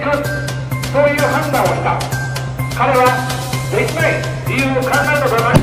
く、そういう判断をした。彼はできない理由を考えたと思います。